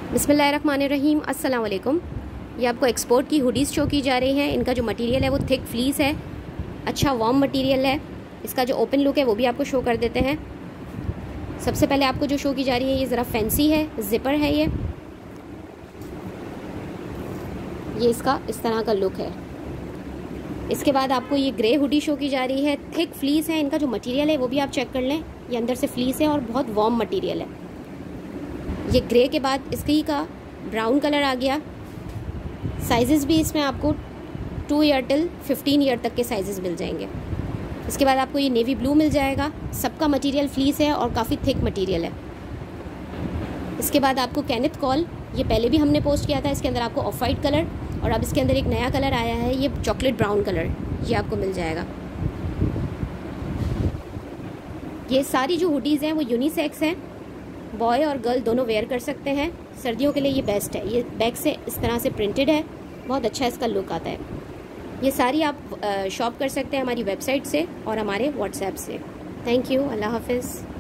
बिस्मिल्लाहिर्रहमानिर्रहीम, अस्सलाम वालेकुम। ये आपको एक्सपोर्ट की हुडीज़ शो की जा रही हैं। इनका जो मटेरियल है वो थिक फ्लीस है, अच्छा वार्म मटेरियल है। इसका जो ओपन लुक है वो भी आपको शो कर देते हैं। सबसे पहले आपको जो शो की जा रही है ये ज़रा फैंसी है, ज़िपर है ये इसका इस तरह का लुक है। इसके बाद आपको ये ग्रे हुडी शो की जा रही है, थिक फ्लीस है। इनका जो मटेरियल है वो भी आप चेक कर लें, ये अंदर से फ्लीस है और बहुत वार्म मटेरियल है। ये ग्रे के बाद इसकी का ब्राउन कलर आ गया। साइजेस भी इसमें आपको 2 ईयर टिल 15 ईयर तक के साइजेस मिल जाएंगे। इसके बाद आपको ये नेवी ब्लू मिल जाएगा। सबका मटेरियल फ्लीस है और काफ़ी थिक मटेरियल है। इसके बाद आपको कैनिथ कॉल, ये पहले भी हमने पोस्ट किया था। इसके अंदर आपको ऑफ वाइट कलर और अब इसके अंदर एक नया कलर आया है, ये चॉकलेट ब्राउन कलर, ये आपको मिल जाएगा। ये सारी जो हुडीज़ हैं वो यूनिसेक्स हैं, बॉय और गर्ल दोनों वेयर कर सकते हैं। सर्दियों के लिए ये बेस्ट है। ये बैक से इस तरह से प्रिंटेड है, बहुत अच्छा इसका लुक आता है। ये सारी आप शॉप कर सकते हैं हमारी वेबसाइट से और हमारे व्हाट्सएप से। थैंक यू, अल्लाह हाफिज़।